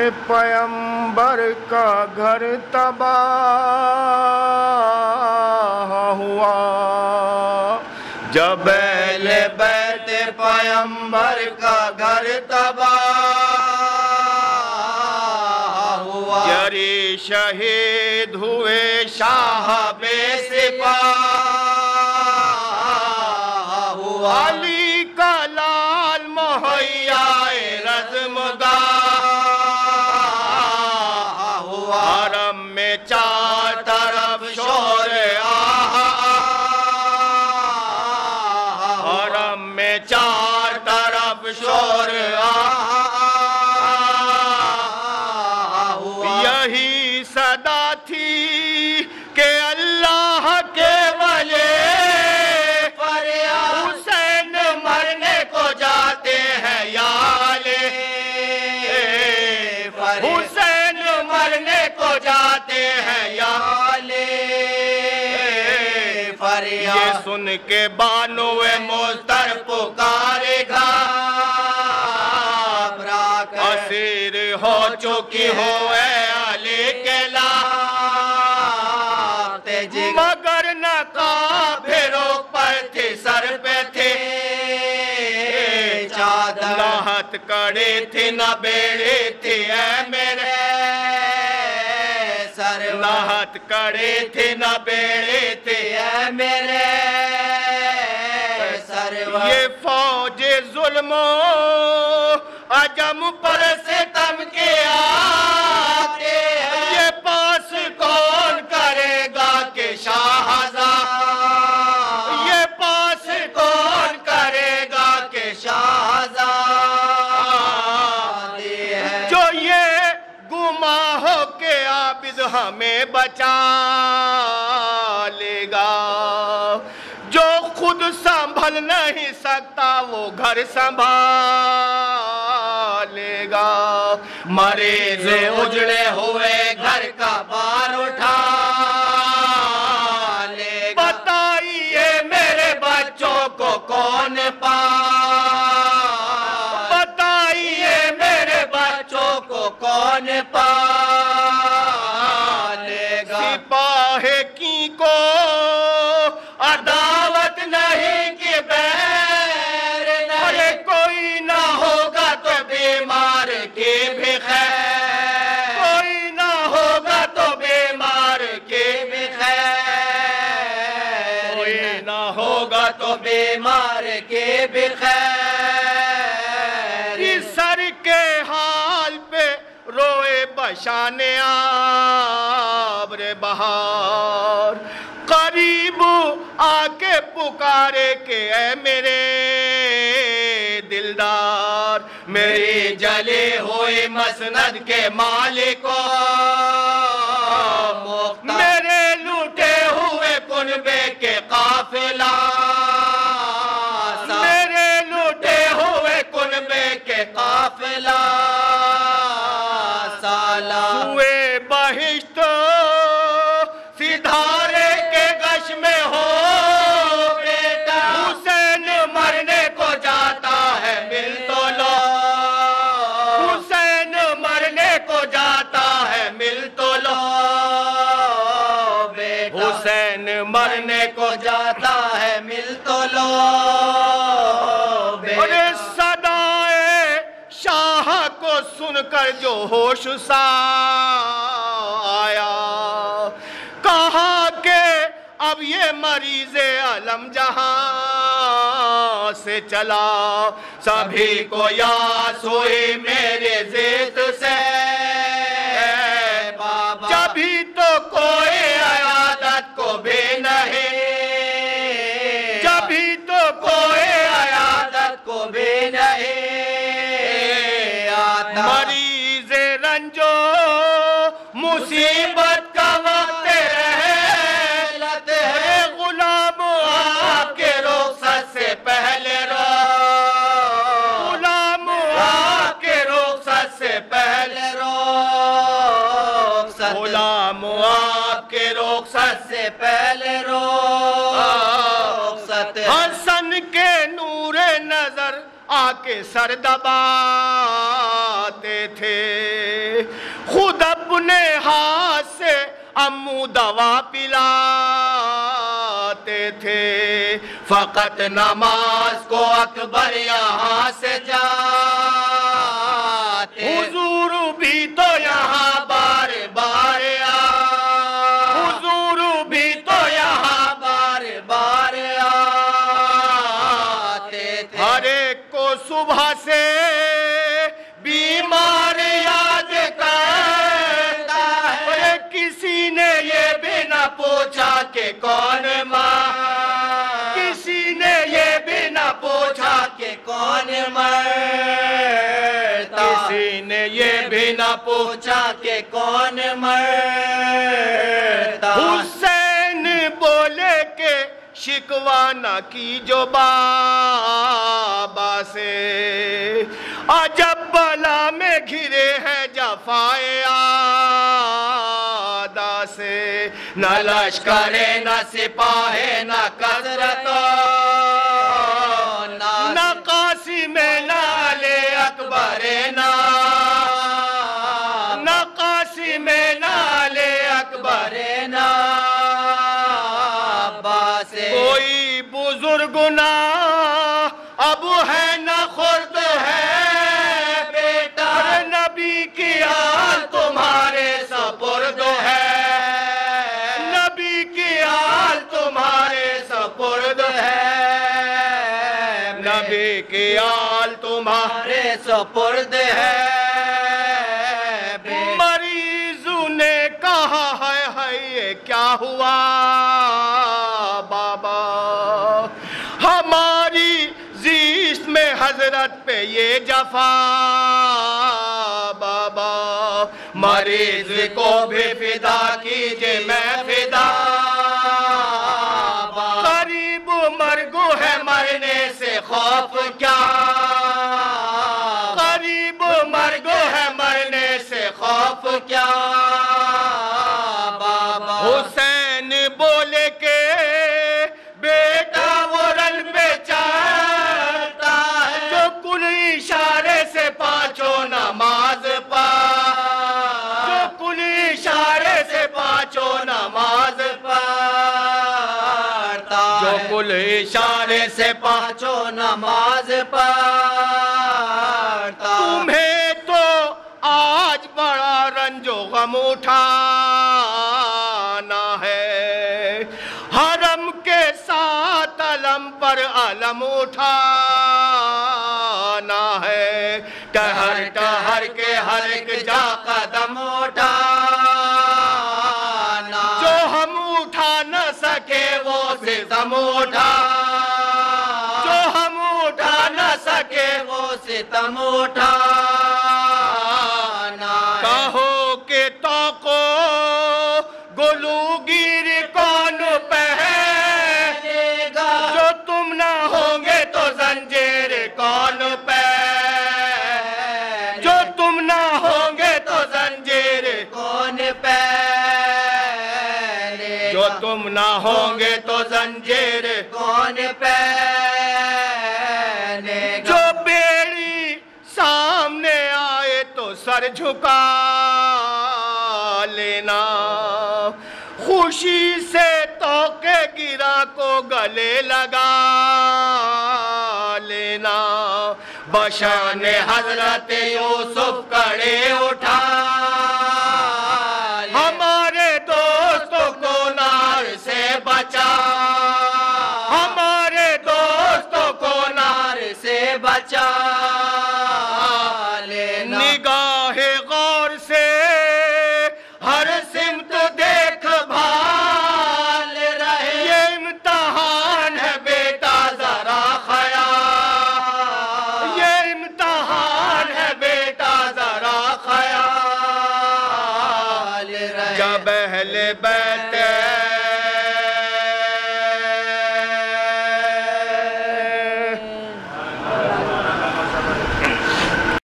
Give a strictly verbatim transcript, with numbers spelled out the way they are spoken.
پیمبر کا گھر تباہ ہوا، جب اہل بیت پیمبر کا گھر تباہ ہوا، یری شہید ہوئے شاہ بے سپاہ ہوا، علی کا لال مہیا رزمگاہ ہوا، حرم میں چار طرف شور آہا، حرم میں چار طرف شور آہا ہوا، یہی صدا تھی کہ اللہ کے ولی حسین مرنے کو جاتے ہیں یا علی، حسین مرنے کو جاتے ہیں یا علی، یہ سن کے بانو مضطر پکارے گا، اسیر ہو چکی ہو اے علی کے لاحق، مگر نقابروں پر تھی سر پہ تھی چادر، نہ ہتھ کڑی تھی نہ بیڑی تھی اے میرے سرور، نہ ہتھ کڑی تھی نہ بیڑی تھی اے میرے سرور، یہ فوج ظلم و عجم پر ستم کیا، یہ پاس کون کرے گا کہ شاہزاں، یہ پاس کون کرے گا کہ شاہزاں، جو یہ گماں ہو کے عابد ہمیں بچا لے گا، جو خود سنبھل نہیں سکتا وہ گھر سنبھالے گا، مریض اجڑے ہوئے گھر کا بار اٹھا لے گا، بتائیے میرے بچوں کو کون پالے، بتائیے میرے بچوں کو کون پالے گا، سپاہی کی کو عداوت نہیں کہ بیر نہیں، کوئی نہ ہوگا تو بیمار کی بھی خیر، کوئی نہ ہوگا تو بیمار کی بھی خیر، کوئی نہ ہوگا تو بیمار کی بھی خیر، اس سر کے حال پہ روئے بشان ابر بہار، قریب آ کے پکارے کہ اے میرے دلدار، میری جلی ہوئی مسند کے مالکو، میرے لوٹے ہوئے کنبے کے قافلہ، میرے لوٹے ہوئے کنبے کے قافلہ، سوئے بہشت سدھارے کے گش میں ہو بیٹا، حسین مرنے کو جاتا ہے مل تو لو، حسین مرنے کو جاتا ہے مل تو لو بیٹا، حسین مرنے کو جاتا ہے مل تو لو بیٹا، اور صدائے شاہ کو سن کر جو ہوش سا آیا، کہا کہ اب یہ مریض عالم جہاں سے چلا، سبھی کو یاس ہوئی میرے زیت سے بابا، جبھی تو کوئی عیادت کو بھی نہیں، جبھی تو کوئی عیادت کو بھی نہیں آتا، مریض رنجو مصیبت کا وقت رحلت ہے، غلام آپ کے رخصت سے پہلے رو، غلام آپ کے رخصت سے پہلے رو، غلام آپ کے رخصت سے پہلے رو، حسن کے نور نظر آ کے سر دباتے تھے، خود اپنے ہاتھ سے امو دوا پلاتے تھے، فقط نماز کو اکبر یہاں سے جاتے، حضور بھی تو یہاں بار بار آ، حضور بھی تو یہاں بار بار آتے تھے، ہر ایک کو صبح سے بیمار یاد کرتا ہے، کسی نے یہ بھی نہ پوچھا کہ کون ماں، کسی نے یہ بھی نہ پوچھا کہ کون مرتا، کسی نے یہ بھی نہ پوچھا کہ کون مرتا، حسین بولے کہ شکوہ نہ کی جو بابا سے، عجب بلا میں گھرے ہیں جفائے آدھا سے، نہ لشکر نہ سپاہ نہ کثرت نہ قاسم نہ علی اکبر نہ نہ قاسم نہ علی اکبر نہ عباس، کوئی بزرگ نہ اب ہے نہ خرد ہے بیٹا، نبی کی آل تمہارے سپرد ہے، نبی کی آل تمہارے سپرد ہے، نبی کی آل تمہارے سپرد ہے، مریضوں نے کہا ہے ہے یہ کیا ہوا بابا، ہماری زیست میں حضرت پہ یہ جفا بابا، مریض کو بھی فدا کیجئے میں فدا، قریب مرگو ہے مرنے سے خوف کیا، قریب مرگو ہے مرنے سے خوف کیا بابا، حسین بولے کہ بیٹا وہ رن پہ چلتا ہے جو کل اشارے سے پانچوں نماز پا، جو کل اشارے سے پانچوں نماز پڑھتا ہے، جو کل اشارے سے پانچوں نماز پڑھتا، تمہیں تو آج بڑا رنج و غم اٹھانا ہے، حرم کے ساتھ علم پر علم اٹھانا ہے، ٹہر ٹہر کے ہر ایک جا قدم اٹھانا، جو ہم اٹھا نہ سکے وہ ستم اٹھا، جو ہم اٹھا نہ سکے وہ ستم اٹھانا، کہو کہ توقع گلوگیر کون پہنے گا، جو تم نہ ہوں گے تو زنجیر کون پہنے، جو تم نہ ہوں گے تو زنجیر کون پہنے، جو تم نہ ہوں گے تو زنجیر کون پہنے، جو بیڑی سامنے آئے تو سر جھکا لینا، خوشی سے توقع گرا کو گلے لگا لینا، بشان حضرت یوسف کڑے اٹھا، ہمارے دوستوں کو نار سے بچا، ہمارے دوستوں کو نار سے بچا لینا، نگاہ غور سے ہر سمت دیکھ بھال رہے، یہ امتحان ہے بیٹا ذرا خیال، یہ امتحان ہے بیٹا ذرا خیال رہے، جب اہل بیت